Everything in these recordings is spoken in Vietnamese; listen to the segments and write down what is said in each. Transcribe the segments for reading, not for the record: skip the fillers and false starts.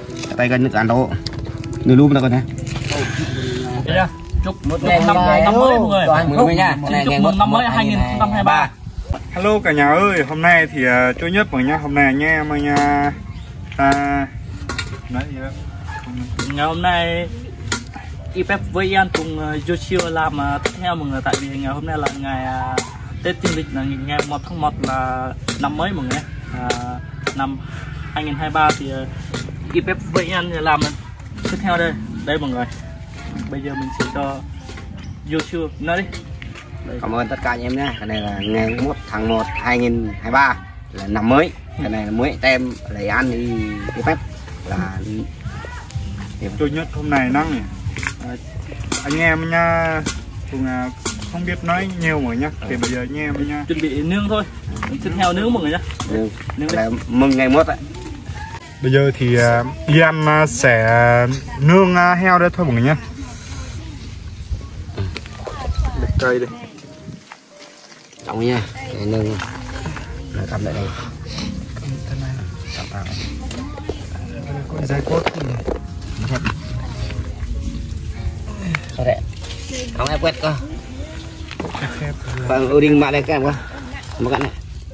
tay gần nước ăn đâu người luôn đâu con này chúc một năm mới mọi người nha, chúc mừng năm mới 2023. Hello cả nhà ơi, hôm nay thì Chúa nhất mọi nha, hôm nay anh em nha ta nói gì đó. Ngày hôm nay IPF với An cùng Joshua làm tiếp theo mọi người, tại vì ngày hôm nay là ngày Tết dương lịch, là ngày 1 tháng 1 là năm mới mọi người. Năm 2023 thì IPF với An làm tiếp theo đây mọi người. Bây giờ mình sẽ cho Joshua nói đi. Đây. Cảm ơn tất cả anh em nhé. Cái này là ngày 1 tháng 1 2023 là năm mới. Cái này là mới tem lấy ăn đi phép là Chủ nhật hôm nay nắng anh em nha, cùng không biết nói nhiều mọi nhá. Thì bây giờ anh em nha chuẩn bị nướng thôi, tiếp theo nướng mọi người nhá. Nướng là mừng ngày 1 đấy. Bây giờ thì Ian sẽ nướng heo đây thôi mọi người nhá. Cây đây trọng nha, để nướng nó cầm lại đây. Con dây cốt sao đấy không ai quét cơ và đinh mạng đây các em cơ một cái này.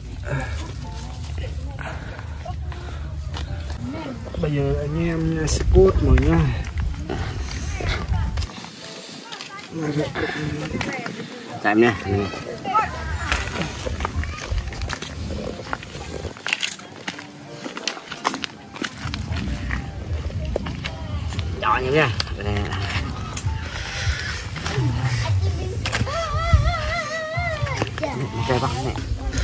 Bây giờ anh em sẽ cốt mọi nha. Chạm nha. Đó nhớ nha. Đây bác này.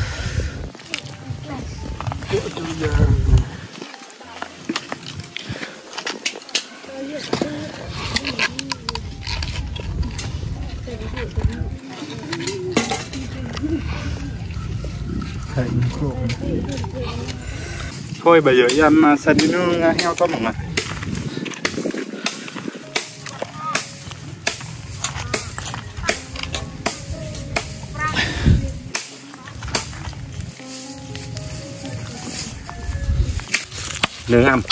Thôi bây giờ em sẽ đi nướng heo cho mọi người. Nướng ăn.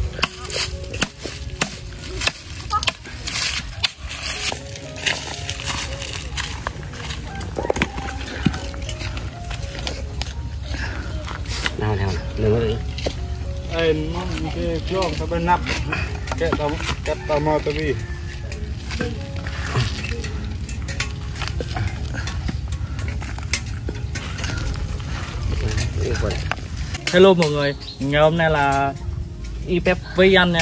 Nào nướng đi. Em cái chuông tao bên nắp cái tao mò tao đi. Hello mọi người, ngày hôm nay là IPF với anh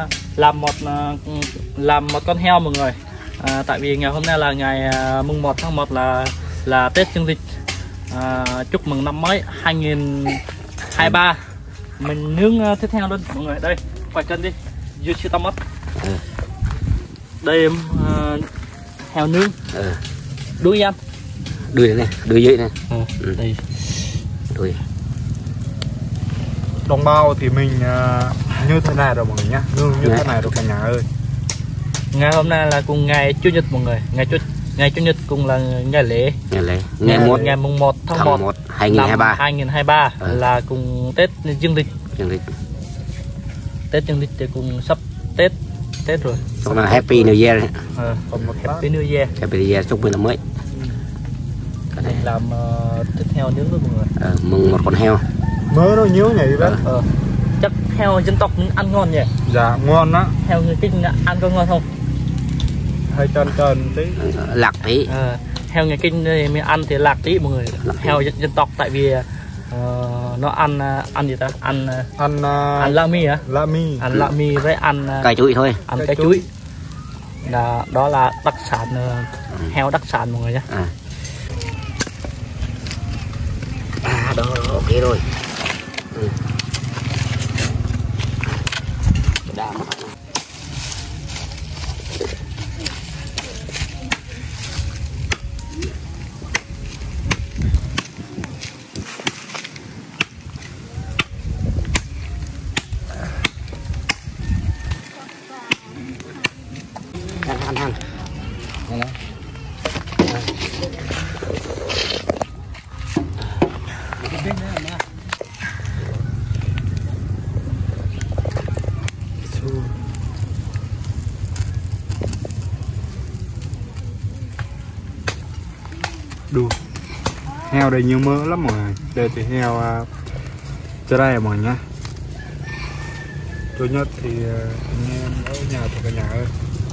làm một con heo mọi người. Tại vì ngày hôm nay là ngày mùng 1 tháng 1 là Tết dương lịch. Chúc mừng năm mới 2023. Mình nướng tiếp theo luôn mọi người. Đây, quay cân đi, dưa chưa tao mất. Đây heo nướng. Đuôi anh. Đuôi này, đuôi dưới này. Đây. Đuôi. Đồng bao thì mình như thế này rồi mọi người nhá, nướng như thế này rồi cả nhà ơi. Ngày hôm nay là cùng ngày Chủ nhật mọi người, ngày Chủ nhật cùng là ngày lễ. Ngày mùng 1 tháng 1 2023. 2023 là cùng Tết dương lịch. Tết dương lịch thì cùng sắp Tết rồi. Còn là Happy New Year. Happy New Year. Happy New Year, chúc mừng năm mới. Cái này làm tiếp theo nướng với mọi người. Mừng một con heo. Mới nó nhíu nhỉ đó. Chắc heo dân tộc ăn ngon nhỉ? Dạ ngon đó. Heo người Kinh ăn có ngon không? Hơi trơn tí. Lạc tí. Heo người Kinh thì mình ăn thì lạc tí mọi người. Heo dân tộc tại vì nó ăn gì ta? Ăn la mi hả? La mi. Ăn la mi với ăn cải chuối thôi. Ăn cái chuối. Đó là đặc sản heo đặc sản mọi người nhé. Đó ok rồi. Ăn. heo đây nhiều mỡ lắm mọi người. Đây thịt heo cho đây mọi người nhá. Chủ nhật thì anh em ở nhà thuộc cả nhà ơi.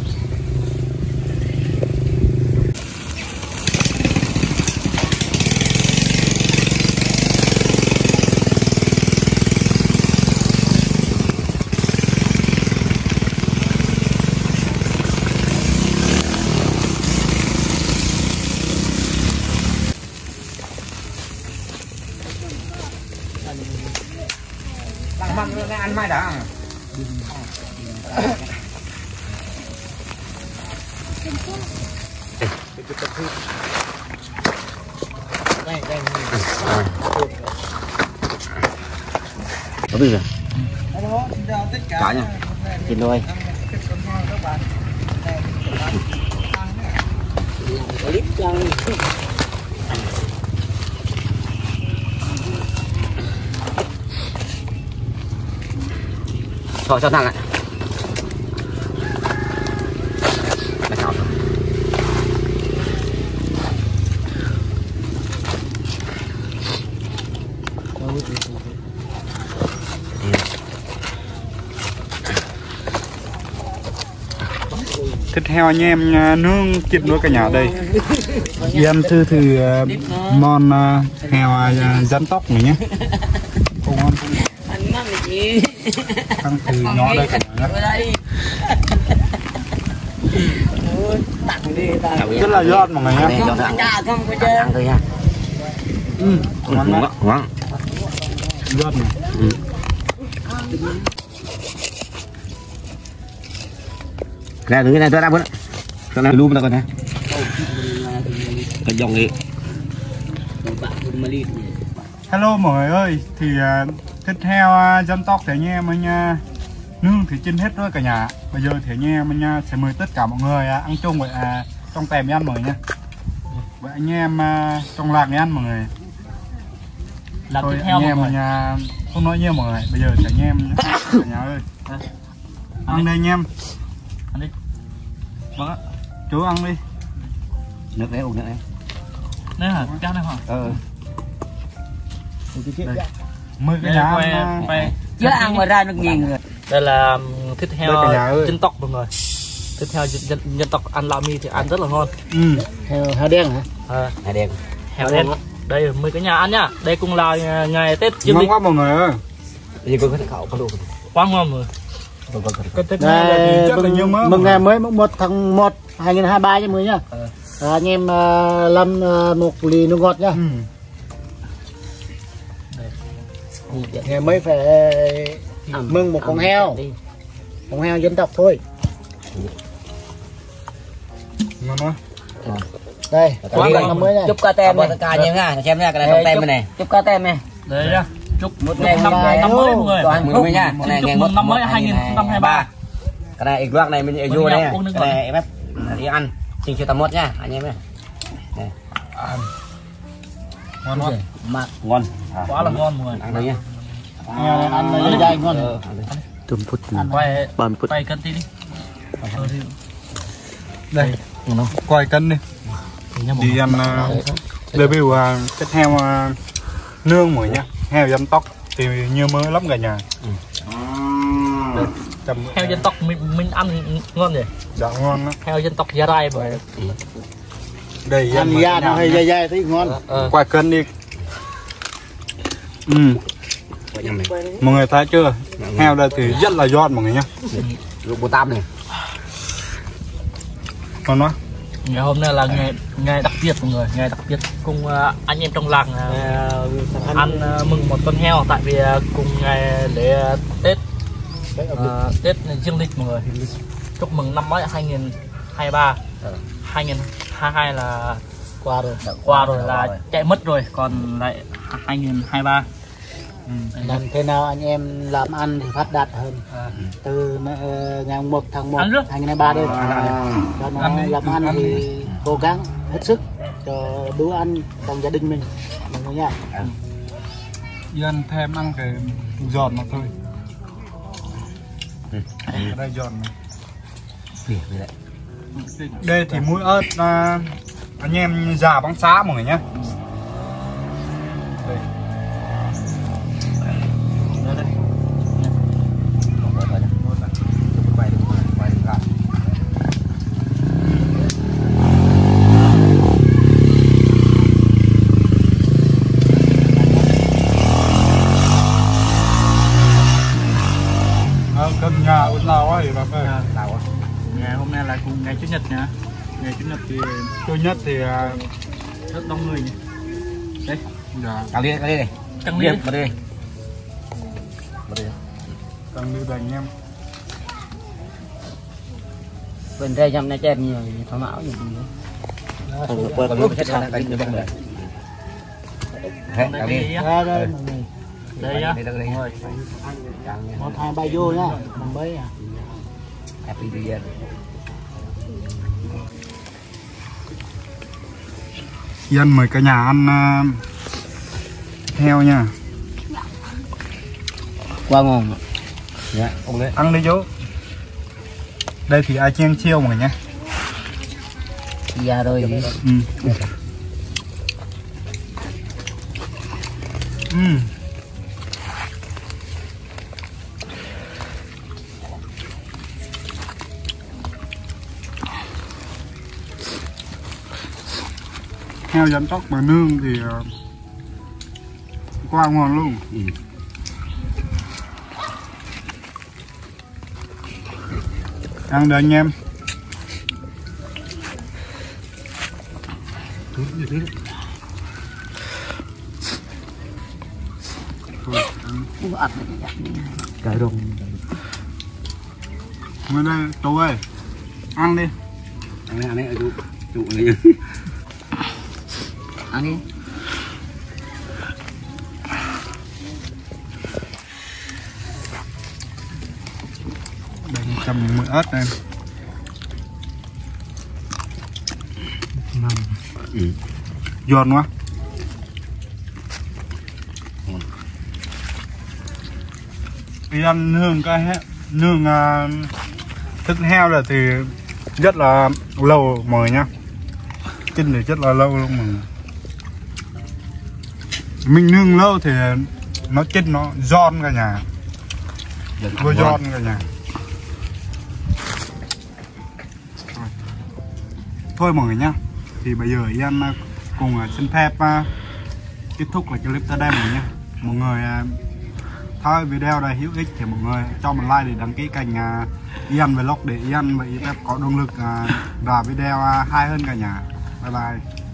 Ăn mai đã. Có biết rồi. Cả nha. Chín đôi. Cho thằng lại. Thịt heo anh em nướng chip nuôi cả nhà đây. Em thư thì món heo rán tóc này nhé. Không ngon không. Ăn từ nhỏ đây cả nhà nhé. Rất là giòn mọi người nhé. Ăn thôi nha. Ngon lắm. Ngon. Giòn này. Cái này tôi đã muốn. Cái này lùm ra con này. Cái dòng này. Hello mọi người ơi, thì thịt heo rán tóc thì anh em anh nướng thì chín hết rồi cả nhà. Bây giờ thì anh em anh sẽ mời tất cả mọi người ăn chung vậy trong tèm ăn mọi người nha. Vậy anh em trong lạc này ăn mọi người. Làm thôi thịt heo anh em mọi người. không nói nhiều mọi người. Bây giờ thì anh em cả nhà ơi. Ăn đây anh em. Ăn đi. Vâng ạ. Chú ăn đi. Nước đấy, uống nước đấy. Đây hả? Cái này hả? Mời cả nhà ăn. Chứ ăn mà ra nước nghiền rồi. Đây là thịt heo đây dân tộc mọi người. Thịt heo dân tộc ăn lạ mi thì ăn rất là ngon. Heo đen hả? Heo đen. Heo đen. Đây mời cả nhà ăn nhá. Đây cũng là ngày Tết dương lịch. Ngon quá mọi người ơi. Bây giờ có khẩu có đủ. Quá ngon rồi. Đây, mừng ngày mới mùng 1 tháng 1 2023 cho mọi người nhá. Anh em Lâm một ly nước ngọt nhá. Ngày mới phải mừng một con heo. Con heo dân tộc thôi. Ngon quá. Đây, năm mới này. Chúc ca tem này. Ca nha nha, xem nha, cái này không tem này. Chúc ca tem này. Đây nhá. Chúc một ngày năm mới mọi người. Mừng mới nha. Cái này ngày mừng năm mới 2023. Cái này loạt này mình vô đây. Cái này em đi ăn. Trình chiều tầm 1 nha, anh em này. Ngon quá. Ngon. Quá là ngon mọi người. Ăn đây nha. Ăn dai ngon. Tùm phút. Quay 30 phút. Quay cân tí đi. Đây, quay cân đi. Đi ăn review thịt heo nướng mọi nhá. Heo dân tóc thì nhiều mỡ lắm cả nhà. Heo dân tộc mình ăn ngon vậy. Dạ ngon lắm. Heo dân tộc Gia Rai vậy. Đây ăn da nó hơi dai thấy ngon. Quay cân đi. Mọi người thấy chưa? Heo đây thì rất là giòn mọi người nhá. Lúc 48 này. Ngon quá. Ngày hôm nay là ngày đặc biệt mọi người, ngày đặc biệt cùng anh em trong làng ăn mừng một con heo, tại vì cùng ngày lễ Tết Tết dương lịch mọi người. Chúc mừng năm mới 2023. 2022 là qua rồi là chạy mất rồi, còn lại 2023. Làm thế nào anh em làm ăn thì phát đạt hơn. Từ ngày 1 tháng 1 2023 đây. Cho nó làm ăn thì cố gắng hết sức cho bữa ăn trong gia đình mình mọi người nha. Dân thêm ăn cái giòn mà thôi. Đây giòn này. Đây thì muối ớt anh em già bóng xá mọi người nhé. cân nhà út lao ấy bác ơi. Tao Ngày hôm nay là cùng ngày Chủ nhật nha. Ngày Chủ nhật thì rất đông người nhỉ. Đây. Dạ. căng đi này. Căng đi. Mà đi. Căng đi đành em. bên đây trong này cho em nhiều thoải mái gì Còn lúc hết là đánh được rồi. Hết, căng đi. đây Đây á. Rồi. 1 2 3 vô nha mình mới Happy New Year. Dân mời cả nhà ăn heo nha. Quá ngon. Dạ, ông đấy. Ăn đi chú. Đây thì ai chiên chiêu mọi người nhé. ra rồi Heo dán tóc mà nương thì quá ngon luôn. Ăn đây anh em. cởi rùng Ngồi đây chú ơi, ăn đi. Ăn đấy chú này. ăn đi. Đây chầm mỡ ớt này. Giòn quá. Đi ăn nương nương thức heo là thì rất là lâu mời nhá. Chân thì rất là lâu luôn mà. Mình nương lâu thì nó chân nó giòn cả nhà. Vừa giòn cả nhà. Thôi mọi người nhá. Thì bây giờ Yên cùng xin phép kết thúc là clip tới đây mọi người nhé. Mọi người thấy video này hữu ích thì mọi người cho một like để đăng ký kênh Yên Vlog để Yên và Yên có động lực ra video hay hơn cả nhà. Bye bye.